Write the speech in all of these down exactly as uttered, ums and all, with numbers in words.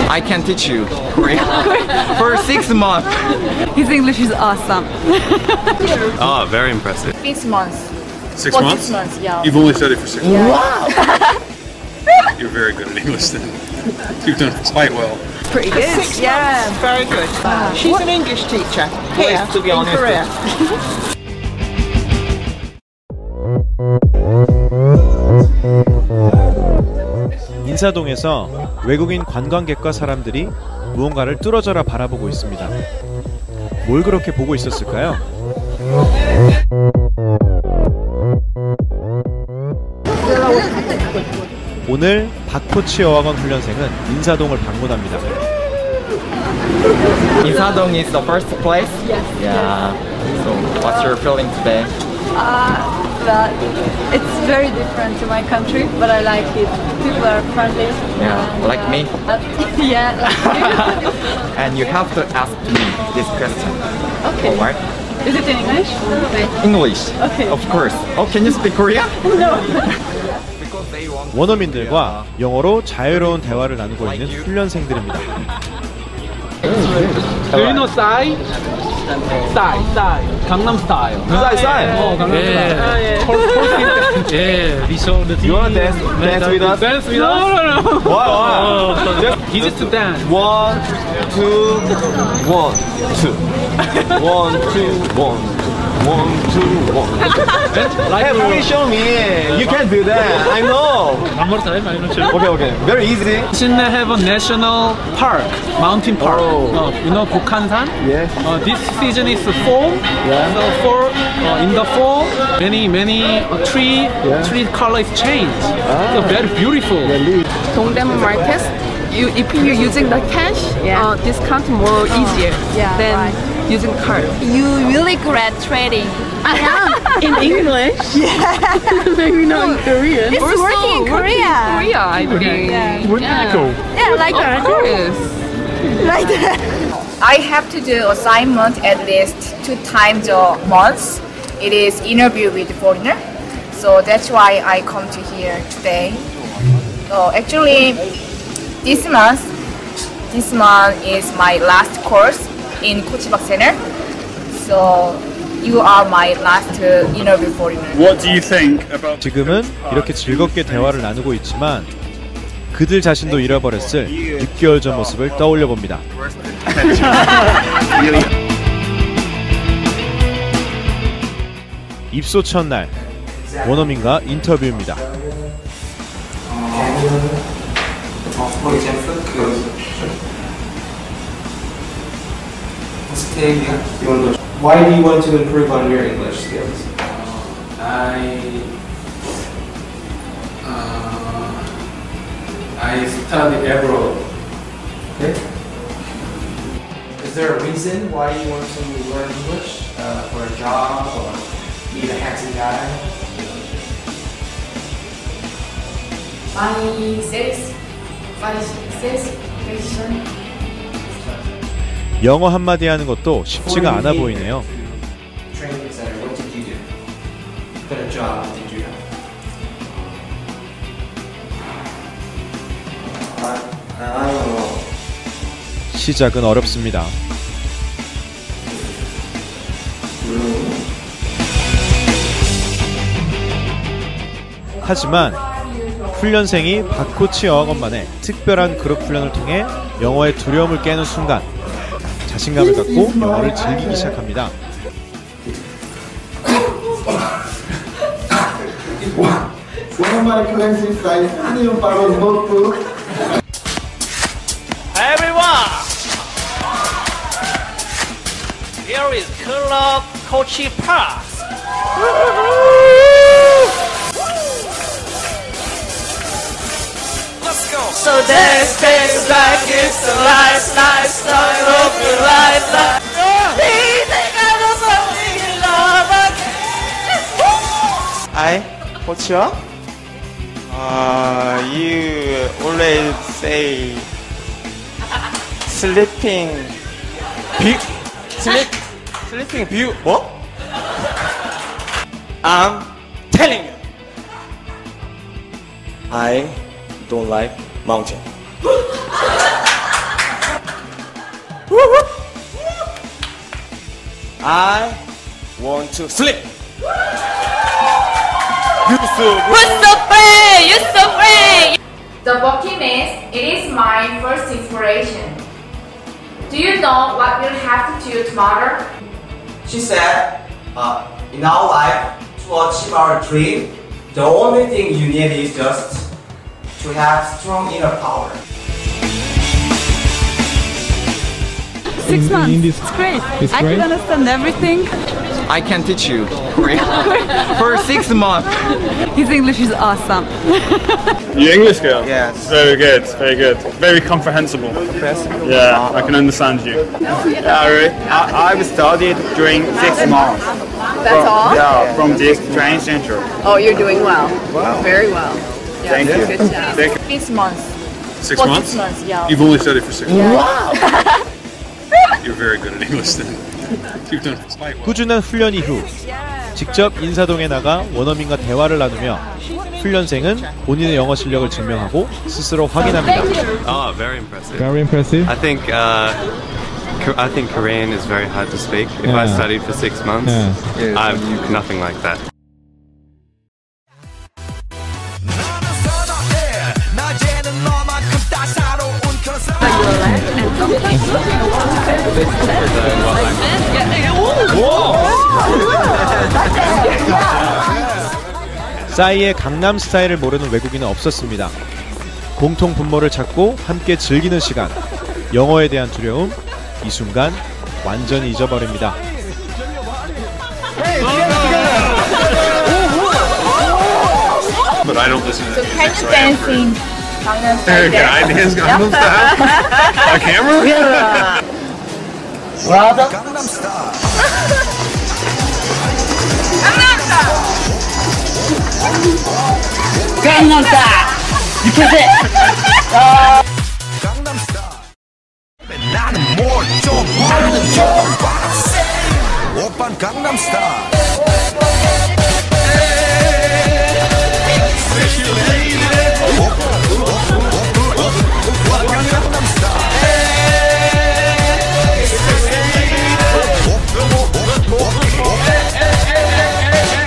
I can teach you Korean for six months. His English is awesome. Oh, very impressive. Six months. Six For months? Six months, yeah. You've only studied for six Yeah. months. Wow! You're very good at English then. You've done quite well. Pretty good. Six yeah. months, very good. Wow. She's what? An English teacher here to be in honest. Korea. 인사동에서 외국인 관광객과 사람들이 무언가를 뚫어져라 바라보고 있습니다. 뭘 그렇게 보고 있었을까요? 오늘 박코치 어학원 훈련생은 인사동을 방문합니다. Insadong is the first place? Yes. Yeah. So what's your feeling today? Uh, well, it's very different to my country, but I like it. People are friendly. Yeah, and, like uh, me. Uh, yeah, like you. And you have to ask me this question. Okay. Alright? Is it in English? English. Okay. Of course. Oh, can you speak Korean? No. 원어민들과 영어로 자유로운 대화를 나누고 있는 훈련생들입니다. Do you know Psy? Psy, Psy, Gangnam Style. Psy, Psy. Oh, Gangnam Yeah. Style. Yeah, we saw the You wanna dance, dance with us? Dance with us? No, no, no. Why, why? Just easy to dance. One, two, one, two. One, two, one, one, two, one. Like Hey, please show me. You can do that. I know. One more time, I'm not sure. Okay, okay. Very easy. Shinne have a national park, mountain park. Oh. Uh, you know Bukhansan? Yes. Uh, this season is fall. Yeah. So for uh, in the fall, many many uh, tree Yeah. tree color is changed. Ah. So very beautiful. Dongdaemun market, you, if you're using the cash, Yeah. uh, discount more easier yeah, than right. using card. You really good at trading. In English? Yeah. Maybe not in Korean. It's Also working in working Korea. in Korea, I think. Yeah. Cool. Yeah, like Of that. course. Like that. I have to do assignment at least two times a month. It is interview with foreigner. So that's why I come to here today. So actually, this month, this month is my last course in Kochibak Center. So you are my last uh, interview foreigner. What do you think about 지금은 이렇게 즐겁게 대화를 나누고 있지만 그들 자신도 잃어버렸을 육 개월 전 모습을 떠올려 봅니다. 입소 첫날 원어민과 인터뷰입니다. Why do you want to improve on your English skills? I uh, I studied abroad. Okay. Is there a reason why you want to learn English? Uh, for a job or meet a handsome guy? My sales, my sales question. 영어 한마디 하는 것도 쉽지가 않아 보이네요. Training center, what did you do? What kind of job did you have? I don't know. 시작은 어렵습니다. 하지만 훈련생이 박코치 어학원만의 특별한 그룹 훈련을 통해 영어의 두려움을 깨는 순간 자신감을 갖고 영어를 즐기기 시작합니다. Everyone, here is Club Kochi Park. Let's go. So there's things like it's the last night story of your life. We think I know something in love again. I, what's your? Uh, you always say sleeping view. Sleep, sleeping view. What? I'm telling you. I don't like mountain. I want to sleep. You're so brave! You're so brave! The bucket list, it is my first inspiration. Do you know what we'll have to do tomorrow? She said, uh, in our life, to achieve our dream, the only thing you need is just to have strong inner power. Six months. in this- It's great. it's I great? can understand everything. I can teach you Korean for six months. His English is awesome. Your English girl? Yes. Very good, very good. Very comprehensible. Yeah, I can understand you. Yeah, really. I, I've studied during six months. That's all? Yeah, from this training center. Oh, you're doing well. Wow. Very well. Yeah, Thank you. Good job. Thank you. Six months. Six For months? Six months, yeah. You've only studied for six Yeah. months. You're very good at English then. You've done quite well. 꾸준한 훈련 이후 직접 인사동에 나가 원어민과 대화를 나누며 훈련생은 본인의 영어 실력을 증명하고 스스로 확인합니다. Oh, very impressive. Very impressive. I think uh, Ko- I think Korean is very hard to speak. If I Yeah. studied for six months, Yeah. I'm nothing like that. 싸이의 강남 스타일을 모르는 외국인은 없었습니다. 공통 분모를 찾고 함께 즐기는 시간, 영어에 대한 두려움, 이 순간 완전히 잊어버립니다. But I don't listen to So can you dance in Gangnam Style? Eric, I dance Gangnam Style? On camera? Yeah. Brother. Gangnam Style. Gangnam Style. You can say. Uh, Gangnam Style. 나는 뭘좀 하는 좀 오빤 Gangnam Style.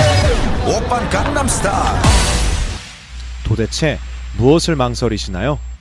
오빤 Gangnam Style. 도대체 무엇을 망설이시나요?